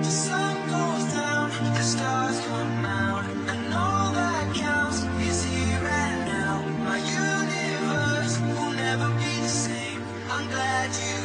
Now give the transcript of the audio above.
The sun goes down, the stars come out, and all that counts is here and now. My universe will never be the same. I'm glad you